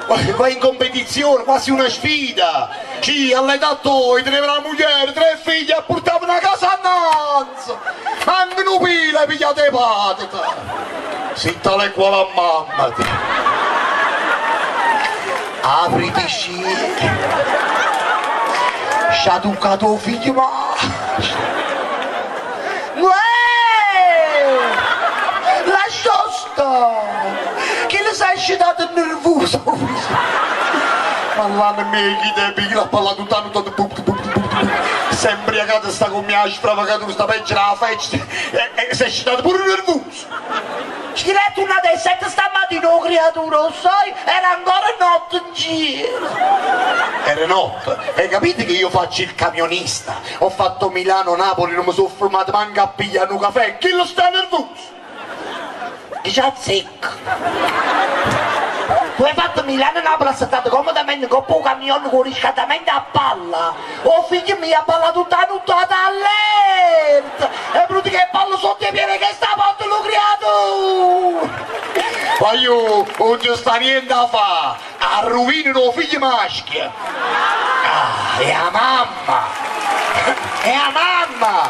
vai in competizione, quasi una sfida. Sì, all'età tua, teneva la moglie, 3 figli e portavano a casa annanza. Anche un pila pigliate le patite. Si tale qua la mamma. Apriti sci. C'ha toccato il figlio ma. Lascia stare. Che lo sai scitato nervoso. Ma l'anno mio chi te piglia la palla tutta si è imbriacato sta con mia stravacatura sta peggio la feccia e si è scitato pure nervoso. Schiretto una delle 7 stamattina oh creatura lo sai era ancora notte in giro. Era notte e capite che io faccio il camionista, ho fatto Milano-Napoli, non mi sono fermato manco a pigliare un caffè, chi lo sta nervoso? Dice a zecco. Tu hai fatto Milano-Napoli, sei stato comodamente con un camion con riscattamento a palla. Oh figlio mio, ha palla tutta nuttata all'erta. E brutti che palla sotto i piedi che sta porta l'ho creato. Ma io non ci sta niente a fare. Arruinano i figli maschi. Ah, è la mamma. È la mamma.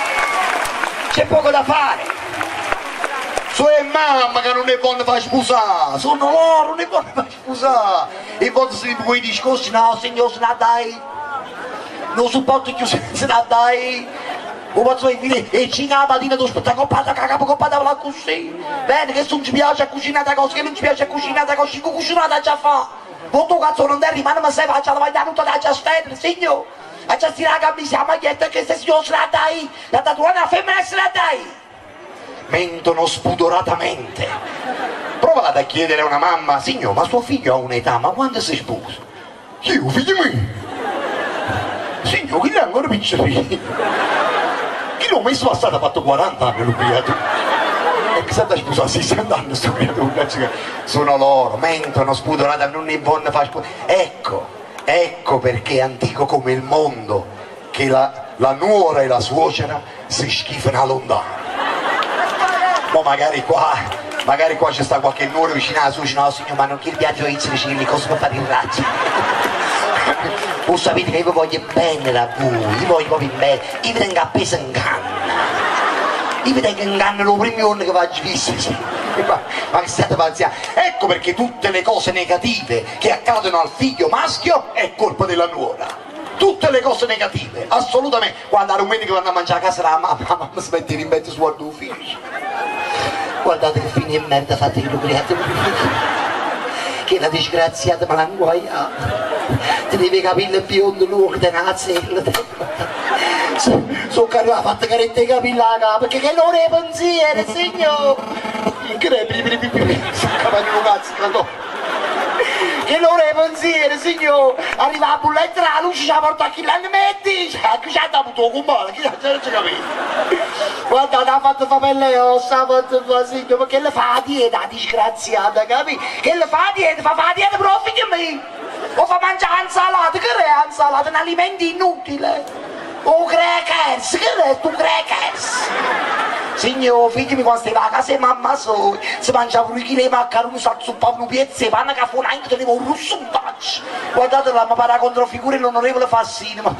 C'è poco da fare. Sono mamma che non è buona far sposare, sono loro, non è buona far sposare. E volte si quei discorsi, no signor se ne dai, non supporto più se ne dai. O posso dire, e cina la mattina tu aspetta coppata, capo coppata la così. Bene, che se non ci piace a cucinare cose, che non ci piace a cucinare cose, che cucinate già fa. Non tu cazzo non devi, ma non mi sai faccia la maglietta tutta da già stendere, signor. A già stirare la camicia, la maglietta che se signor se la dai, la tatuata la femmina se la dai. Mentono spudoratamente. Provate a chiedere a una mamma, signor, ma suo figlio ha un'età, ma quando si sposa? Io, figlio mio? Signor, chi l'ha ancora piccolino? Chi l'ho messo a stata fatto 40 anni, l'ho creato? E che sta sposato a 60 anni, sto creatura? Sono loro, mentono spudoratamente, non ne vogliono fare spudoratamente. Ecco perché è antico come il mondo, che la nuora e la suocera si schifano a lontano. Ma magari qua c'è sta qualche nuoro vicino alla suocera, no signor, ma non che il viaggio inizia vicino, cosa per fare il raggio? Voi sapete che io vi voglio bene a voi, io voglio proprio bene, io vi tengo appeso in canna. Io vi tengo in canna lo primo giorno che faccio visto. Ma che state pazienti? Ecco perché tutte le cose negative che accadono al figlio maschio è colpa della nuora. Tutte le cose negative, assolutamente. Quando la domenica vanno a mangiare a casa la mamma si mette in mezzo su guardo un figlio. Guardate che fine di merda fate che lo create. Che la disgraziata me l'ha inguaiata. Ti devi capire il biondo lungo di una zella. Sono arrivato a fatta caretta di capelli alla capa, perché che non è pensiero, signor. Che ne è? Sono capace di un cazzo, che non è pensiero, signor. Arriva a bulletta la luce, ci ha portato a chi l'hanno metti, ci ha dato con male, chi non ci capito. Guardate, ha fatto famelle ossa, ha fatto fa, signor, perché le fa la dieta, disgraziata, capito? Che le fa la dieta per il figlio mio. O fa mangiare insalata, che è insalata? Un alimento inutile. O crackers, che è tu crackers? Signor, figlio mi quando stava a casa e mamma so, si mangiava un chilo di maccheroni, salzuppavano piezze, panna che fu anche tenevo un russo in faccia. Guardate là, mi pare contro figure l'onorevole Fassini, ma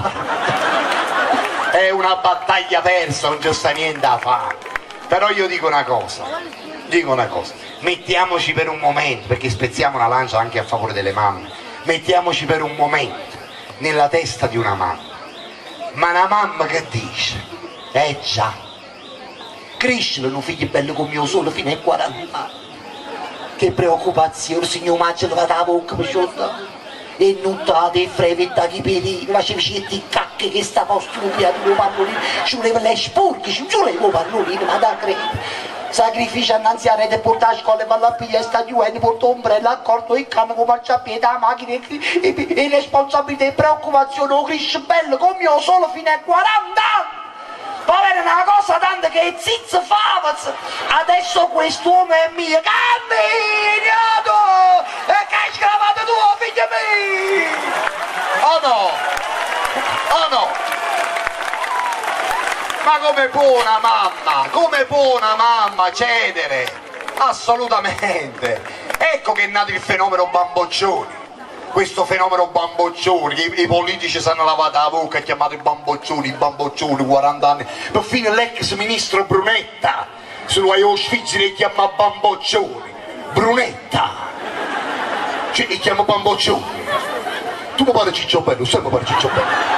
è una battaglia persa, non c'è sta niente da fare. Però io dico una cosa, mettiamoci per un momento, perché spezziamo una lancia anche a favore delle mamme, mettiamoci per un momento nella testa di una mamma. Ma una mamma che dice? Già, crescere un figlio bello come mio solo fino ai 40 anni. Che preoccupazione, signor Maggio, lo fate la bocca per sciolta. E non date frevetta che pedini, facevi scetti cacche che stava stupiato con pallolino, ci voleva le sporche, ci voleva pallolino, ma da credere. Sacrificio annanzi a rete, portare a scuola e vanno a pigliare sta giovane, porta ombrello, accorto il cane come marciapiede, la macchina e responsabilità e preoccupazione, lo cresce bello come io solo fino ai 40 anni. Poi è una cosa tanto che zizza favaz. Adesso quest'uomo è mio, camminiato e che hai scravato tu, figlio mio. Oh no, oh no. Ma come può una mamma cedere? Assolutamente. Ecco che è nato il fenomeno bamboccioni. Questo fenomeno bamboccioni, che i politici si hanno lavato la bocca e chiamato i bamboccioni, 40 anni. Perfino l'ex ministro Brunetta, se lo hai sfizzi li chiama bamboccioni. Brunetta, cioè li chiama bamboccioni. Tu mi pare Cicciobello, sai mi pare Cicciobello.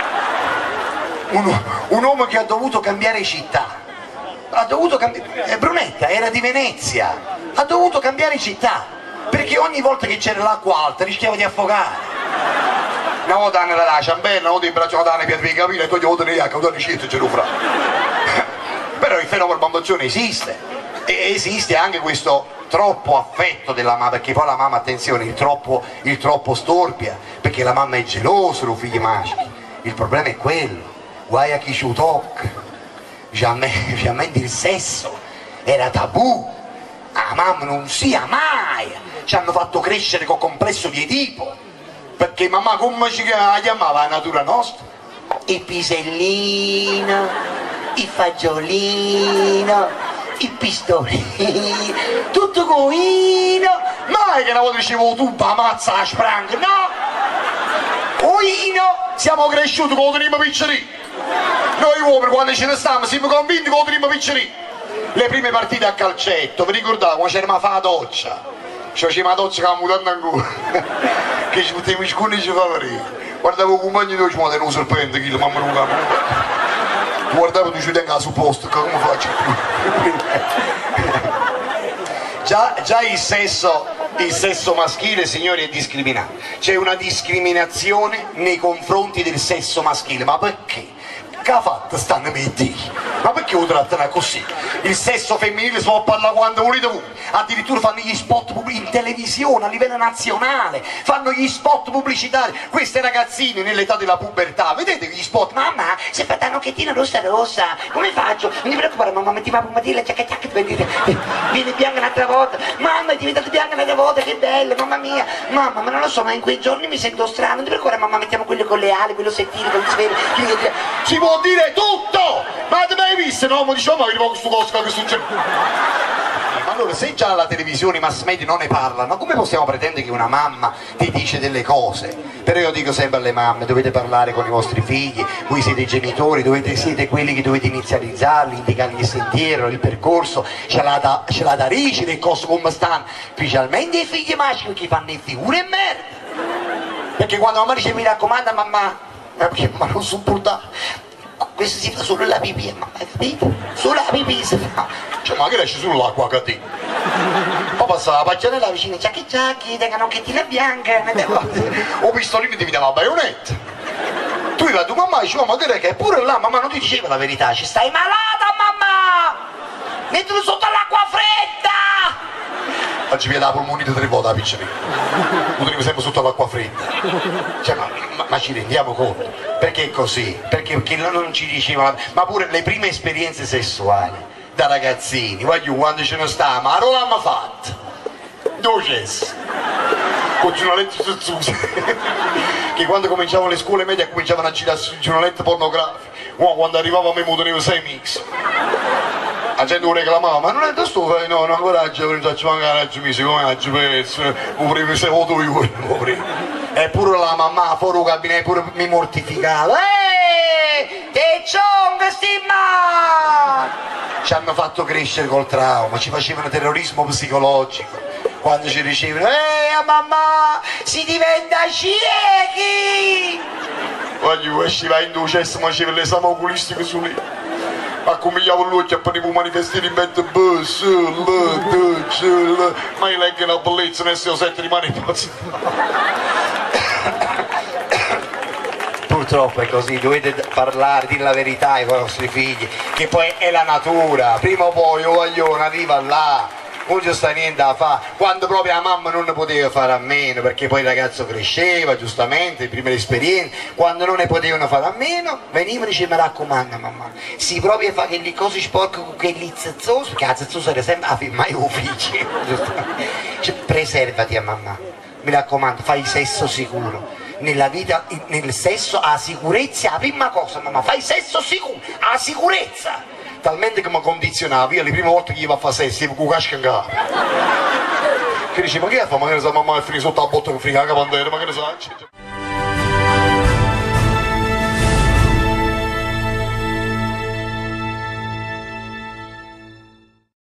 Un uomo che ha dovuto cambiare città. Ha dovuto cambiare. Brunetta era di Venezia, ha dovuto cambiare città. Perché ogni volta che c'era l'acqua alta rischiava di affogare. Una volta andava la ciambella, una volta in braccio da per i capire e poi una volta ne ha, una volta ce lo fa. Però il fenomeno bamboccione esiste. E esiste anche questo troppo affetto della mamma, perché poi la mamma, attenzione, il troppo storpia, perché la mamma è gelosa dei figli maschi. Il problema è quello. Guai a chi ci tocca. Jamais il sesso era tabù. La mamma non sia mai. Ci hanno fatto crescere con complesso di Edipo, perché mamma come ci chiamava la natura nostra? Il pisellino, il fagiolino, il pistolino, tutto coino. Mai che una volta dicevo tu ammazza la sprang, no! Coino, siamo cresciuti con il primo piccerino. Noi uomini quando ce ne stiamo siamo convinti che lo primo piccerino. Le prime partite a calcetto, vi ricordate quando c'era a fare la doccia? Ci faceva la doccia con la mutanda ancora, che ci mettevo i scuni e ci favorì. Guardavo i compagni di ma non serpente, che la mamma non la guardavo tu ci tengo al supposto, come faccio? Già il sesso maschile, signori, è discriminato. C'è una discriminazione nei confronti del sesso maschile, ma perché? Che ha fatto stanno metti? Ma perché lo trattano così? Il sesso femminile si può parlare quando volete voi. Addirittura fanno gli spot in televisione a livello nazionale, fanno gli spot pubblicitari. Queste ragazzine nell'età della pubertà, vedete gli spot? Mamma, si è fatta una nocchettina rossa, come faccio? Non ti preoccupare mamma, metti la pomatilla, ciacca, vieni bianca un'altra volta. Mamma, è diventata bianca un'altra volta, che bello, mamma mia. Mamma, ma non lo so, ma in quei giorni mi sento strano. Non ti preoccupare mamma, mettiamo quello con le ali, quello settile, con le sfere. Si può dire tutto! Ma avete mai visto? No, ma diciamo che arrivo questo coso che succede. Ma allora se già la televisione, i mass media non ne parlano, come possiamo pretendere che una mamma ti dice delle cose? Però io dico sempre alle mamme, dovete parlare con i vostri figli, voi siete i genitori, siete quelli che dovete inizializzarli, indicargli il sentiero, il percorso, ce l'ha da rigida e cose come stanno, specialmente i figli maschi che fanno le figure e merda. Perché quando mamma dice mi raccomanda mamma, perché mamma non sopporta. Questo si fa solo la pipì, mamma, hai capito? Solo la pipì si fa. Cioè, ma che esce solo l'acqua a te? Poi passa la paccianella vicino, ciacchi, tenga nocchettina bianca, o pistolino ti dava la baionetta. Tu la tua mamma dice, ma che è pure là, mamma non ti diceva la verità, ci stai malata mamma! Mettilo sotto l'acqua fredda! Oggi viene la polmonite 3 volte la piccerina. Lo teniamo sempre sotto l'acqua fredda. Cioè, ma ci rendiamo conto? Perché è così? Perché non ci diceva. Ma pure le prime esperienze sessuali da ragazzini, voglio quando ce ne sta, ma non l'hanno fatta. Dove c'è? Con giornaletti zuzzusi. Che quando cominciavano le scuole medie cominciavano a girare sui giornaletti pornografici. Quando arrivavo a me mi tenevo 6 mix. La gente lo reclamava, ma non è da sto fai, no, ancora oggi faccio mancare oggi mesi, come oggi pezzo, mi previ se voto io, eppure la mamma fuori il gabinetto pure mi mortificava, te ciong stimma! Ci hanno fatto crescere col trauma, ci facevano terrorismo psicologico, quando ci dicevano, mamma, si diventa ciechi! Voglio, usciva in ducesso, ma c'era l'esame oculistico su lì. Accomigliavo lui che apparivo manifestare in mente ma io leggo una bellezza nel suo 7 rimane pazzo. Purtroppo è così, dovete parlare, dire la verità ai vostri figli, che poi è la natura, prima o poi o guaglione arriva là. Non ci sta niente da fare, quando proprio la mamma non ne poteva fare a meno, perché poi il ragazzo cresceva, giustamente, le prime esperienze, quando non ne potevano fare a meno, venivano e dicevano, mi raccomando mamma, si proprio fa che le cose sporche con quelli zazzosi, perché la zazzosa era sempre a firmare i figli, cioè, preservati a mamma, mi raccomando, fai sesso sicuro. Nella vita, nel sesso, la sicurezza è la prima cosa, mamma, fai sesso sicuro, la sicurezza! Talmente che mi condizionava, io le prime volte che io ivo a fare sesso, io con casca in capo. Che dici, ma che fa? Ma che ne sa, mamma è finito sotto la botta con frica la bandera, ma che ne sa?